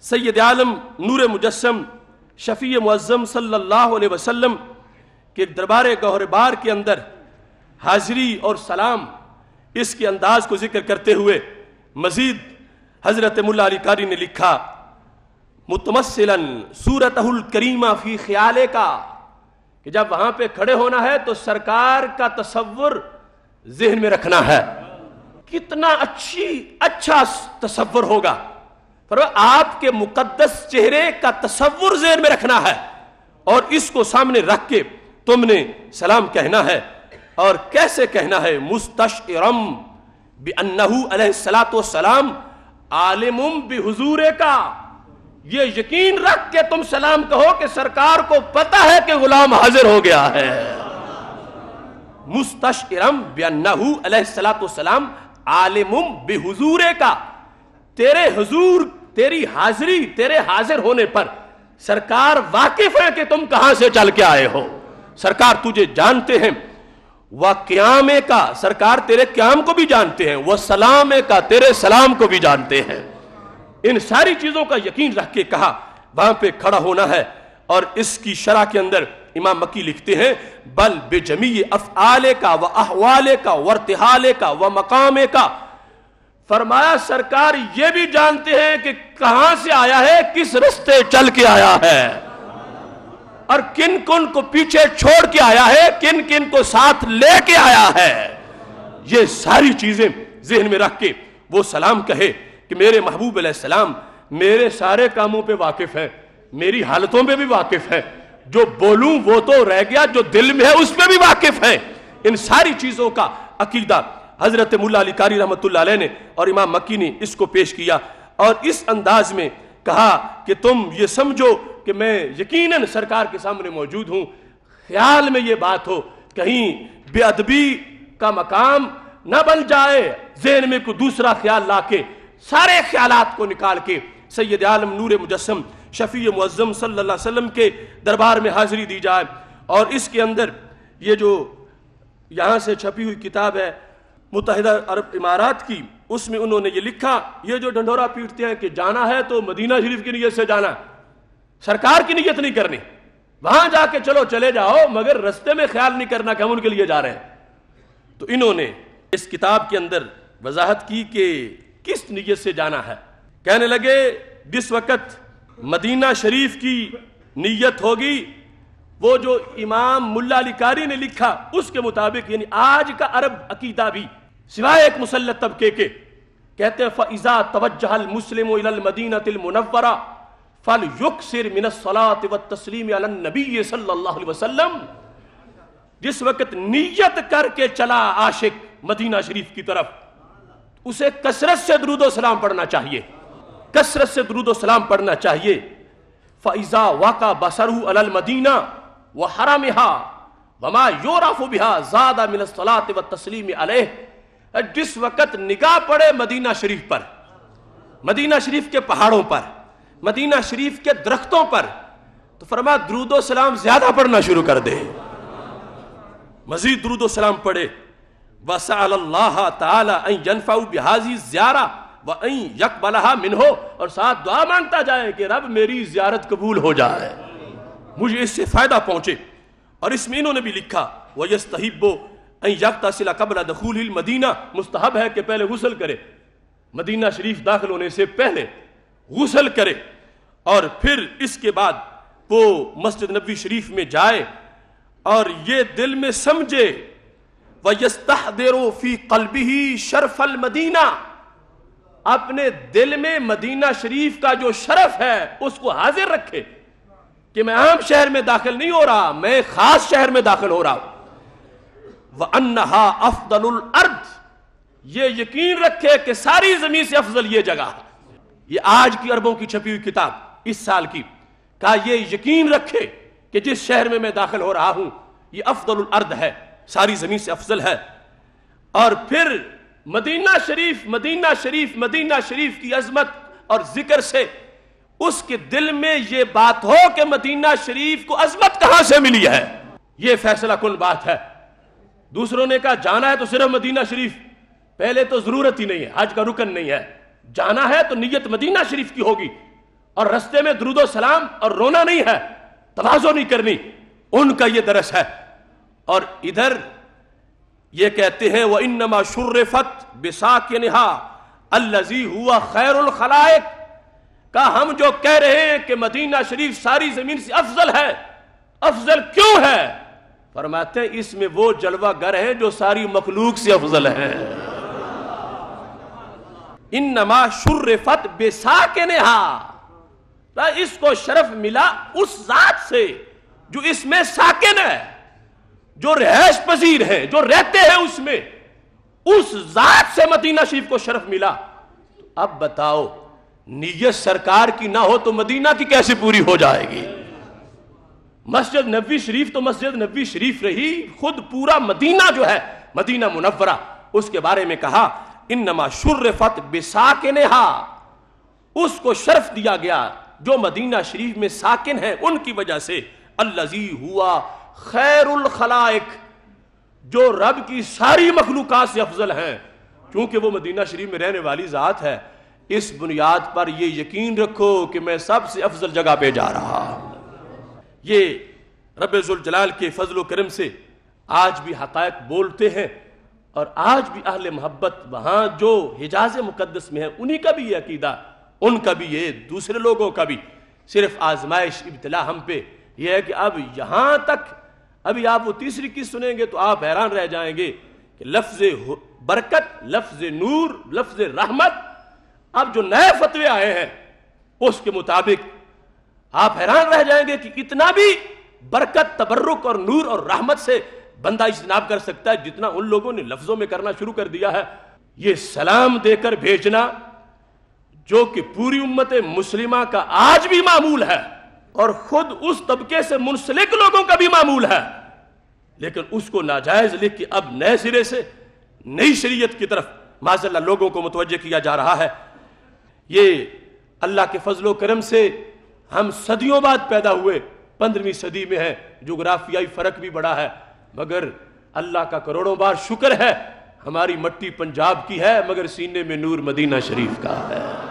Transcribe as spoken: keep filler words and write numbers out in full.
سید عالم نور مجسم شفیع معظم صلی اللہ علیہ وسلم کے دربار گوہر بار کے اندر حاضری اور سلام اس کے انداز کو ذکر کرتے ہوئے مزید حضرت مولا علی قاری نے لکھا متمثلا صورتہ الکریمہ فی خیالے کا، کہ جب وہاں پہ کھڑے ہونا ہے تو سرکار کا تصور ذہن میں رکھنا ہے. کتنا اچھی اچھا تصور ہوگا، فرمایا آپ کے مقدس چہرے کا تصور ذہن میں رکھنا ہے اور اس کو سامنے رکھ کے تم نے سلام کہنا ہے. اور کیسے کہنا ہے؟ مستشعرم بأنہ علیہ الصلوۃ والسلام عالم بحضور کا، یہ یقین رکھ کے تم سلام کہو کہ سرکار کو پتہ ہے کہ غلام حاضر ہو گیا ہے. مستشعرم بأنہ علیہ الصلوۃ والسلام عالم بحضور کا، تیرے حضور، تیری حاضری، تیرے حاضر ہونے پر سرکار واقف ہے کہ تم کہاں سے چل کے آئے ہو. سرکار تجھے جانتے ہیں. وہ قیامے کا، سرکار تیرے قیام کو بھی جانتے ہیں. وہ سلامے کا، تیرے سلام کو بھی جانتے ہیں. ان ساری چیزوں کا یقین رکھ کے کہا وہاں پہ کھڑا ہونا ہے. اور اس کی شرح کے اندر امام مکی لکھتے ہیں بل بجمیع افعال کا و احوال کا و ارتحال کا و مقام کا، فرمایا سرکار یہ بھی جانتے ہیں کہ کہاں سے آیا ہے، کس رستے چل کے آیا ہے، اور کن کن کو پیچھے چھوڑ کے آیا ہے، کن کن کو ساتھ لے کے آیا ہے. یہ ساری چیزیں ذہن میں رکھ کے وہ سلام کہے کہ میرے محبوب علیہ السلام میرے سارے کاموں پہ واقف ہے، میری حالتوں پہ بھی واقف ہے، جو بولوں وہ تو رہ گیا، جو دل میں ہے اس پہ بھی واقف ہے. ان ساری چیزوں کا عقیدہ حضرت مولا علی قاری رحمت اللہ علیہ نے اور امام مکی نے اس کو پیش کیا اور اس انداز میں کہا کہ تم یہ سمجھو کہ میں یقیناً سرکار کے سامنے موجود ہوں. خیال میں یہ بات ہو کہیں بے ادبی کا مقام نہ بن جائے، ذہن میں کوئی دوسرا خیال لا کے سارے خیالات کو نکال کے سید عالم نور مجسم شفیع معظم صلی اللہ علیہ وسلم کے دربار میں حاضری دی جائے. اور اس کے اندر یہ جو یہاں سے چھپی ہوئی کتاب ہے متحدہ عرب امارات کی، اس میں انہوں نے یہ لکھا، یہ جو ڈنڈورا پیٹتے ہیں کہ جانا ہے تو مدینہ شریف کی نیت سے جانا، سرکار کی نیت نہیں کرنی، وہاں جا کے چلو چلے جاؤ مگر رستے میں خیال نہیں کرنا کہ ہم ان کے لیے جا رہے ہیں. تو انہوں نے اس کتاب کے اندر وضاحت کی کہ کس نیت سے جانا ہے. کہنے لگے جس وقت مدینہ شریف کی نیت ہوگی، وہ جو امام ملا علی قاری نے لکھا اس کے مطابق، یعنی آج کا عرب عقیدہ بھی سوائے ایک مسلط طبقے کے کہتے ہیں فَإِذَا تَوَجَّهَ الْمُسْلِمُ إِلَى الْمَدِينَةِ الْمُنَوَّرَةِ فَلْيُكْثِرْ مِنَ الصَّلَاةِ وَالتَّسْلِيمِ عَلَى النَّبِيِّ صلی اللہ علیہ وسلم. جس وقت نیت کر کے چلا عاشق مدینہ شریف کی طرف، اسے کثرت سے درود و سلام پڑھنا چاہیے، کثرت سے درود و سلام پڑھنا چاہیے. فَإِذَا وَقَعَ بَصَرُهُ عَلَى الْمَدِينَةِ وَحَرَمِهَا وَمَا يُعْرَفُ بِهَا زَادَ مِنَ الصَّلَاةِ وَالتَّسْلِيمِ عَلَيْهِ. جس وقت نگاہ پڑے مدینہ شریف پر، مدینہ شریف کے پہاڑوں پر، مدینہ شریف کے درختوں پر، تو فرمایا درود و سلام زیادہ پڑھنا شروع کر دے، مزید درود و سلام پڑھے. وَسَأَلَ اللَّهَ تَعَالَى أَن يَنْفَعُ بِهَذِهِ الزِّيَارَةِ وَأَن يَقْبَلَهَا مِنْهُ، اور ساتھ دعا مانگتا جائے کہ رب میری زیارت قبول ہو جائے، مجھے اس سے فائدہ پہنچے. اور اس میں انہوں نے بھی لکھا وَيَسْتَحِبُّ أَن يَغْتَسِلَ قَبْلَ دُخُولِ الْمَدِينَةِ، مستحب ہے کہ پہلے غسل کرے، مدینہ شریف داخل ہونے سے پہلے غسل کرے، اور پھر اس کے بعد وہ مسجد نبوی شریف میں جائے اور یہ دل میں سمجھے وَيَسْتَحْضِرُ فِي قَلْبِهِ شَرْفَ الْمَدِينَةِ، اپنے دل میں مدینہ شریف کا جو شرف ہے اس کو حاضر رکھے کہ میں عام شہر میں داخل نہیں ہو رہا، میں خاص شہر میں داخل ہو رہا ہوں. وَأَنَّهَا أَفْضَلُ الْأَرْضِ، یہ یقین رکھے کہ ساری زمین سے افضل یہ جگہ ہے. یہ آج کی عربوں کی چھپی ہوئی کتاب اس سال کی، کہا یہ یقین رکھے کہ جس شہر میں میں داخل ہو رہا ہوں یہ افضل الارض ہے، ساری زمین سے افضل ہے. اور پھر مدینہ شریف مدینہ شریف مدینہ شریف کی عظمت اور ذکر سے اس کے دل میں یہ بات ہو کہ مدینہ شریف کو عظمت کہاں سے ملی ہے، یہ فیصلہ کن بات ہے. دوسروں نے کہا جانا ہے تو صرف مدینہ شریف، پہلے تو ضرورت ہی نہیں ہے، حج کا رکن نہیں ہے، جانا ہے تو نیت مدینہ شریف کی ہوگی. اور رستے میں درود و سلام اور رونا نہیں ہے، تواضع نہیں کرنی، ان کا یہ درس ہے۔ اور ادھر یہ کہتے ہیں وَإِنَّمَا شُرِّفَتْ بِسَاكِنِهَا الَّذِي هُوَ خَيْرُ الْخَلَائِقِ، کہ ہم جو کہہ رہے ہیں کہ مدینہ شریف ساری زمین سے افضل ہے، افضل کیوں ہے؟ فرماتے ہیں اس میں وہ جلوہ گر ہیں جو ساری مخلوق سے افضل ہیں۔ انما شرفت بساکنہا، اس کو شرف ملا اس ذات سے جو اس میں ساکن ہے، جو رہائش پذیر ہے، جو رہتے ہیں اس میں، اس ذات سے مدینہ شریف کو شرف ملا۔ اب بتاؤ نیت سرکار کی نہ ہو تو مدینہ کی کیسے پوری ہو جائے گی؟ مسجد نبوی شریف تو مسجد نبوی شریف رہی، خود پورا مدینہ جو ہے مدینہ منورہ، اس کے بارے میں کہا انما شرفت بساکنہا، اس کو شرف دیا گیا جو مدینہ شریف میں ساکن ہیں ان کی وجہ سے، الذی ہوا خیر الخلائق، جو رب کی ساری مخلوقات سے افضل ہیں، کیونکہ وہ مدینہ شریف میں رہنے والی ذات ہے۔ اس بنیاد پر یہ یقین رکھو کہ میں سب سے افضل جگہ پہ جا رہا ہوں۔ یہ رب ذوالجلال کے فضل و کرم سے آج بھی حقائق بولتے ہیں، اور آج بھی اہل محبت وہاں جو حجاز مقدس میں ہیں انہی کا بھی یہ عقیدہ، ان کا بھی یہ، دوسرے لوگوں کا بھی۔ صرف آزمائش ابتلا ہم پہ یہ ہے کہ اب یہاں تک، ابھی آپ وہ تیسری قسط سنیں گے تو آپ حیران رہ جائیں گے کہ لفظ برکت، لفظ نور، لفظ رحمت، اب جو نئے فتوے آئے ہیں اس کے مطابق آپ حیران رہ جائیں گے کہ اتنا بھی برکت، تبرک اور نور اور رحمت سے بندہ اجتناب کر سکتا ہے جتنا ان لوگوں نے لفظوں میں کرنا شروع کر دیا ہے۔ یہ سلام دے کر بھیجنا جو کہ پوری امت مسلمہ کا آج بھی معمول ہے، اور خود اس طبقے سے منسلک لوگوں کا بھی معمول ہے، لیکن اس کو ناجائز لکھ کے اب نئے سرے سے نئی شریعت کی طرف معاذ اللہ لوگوں کو متوجہ کیا جا رہا ہے۔ یہ اللہ کے فضل و کرم سے ہم صدیوں بعد پیدا ہوئے، پندرہویں صدی میں ہے، جغرافیائی فرق بھی بڑا ہے، مگر اللہ کا کروڑوں بار شکر ہے ہماری مٹی پنجاب کی ہے مگر سینے میں نور مدینہ شریف کا ہے۔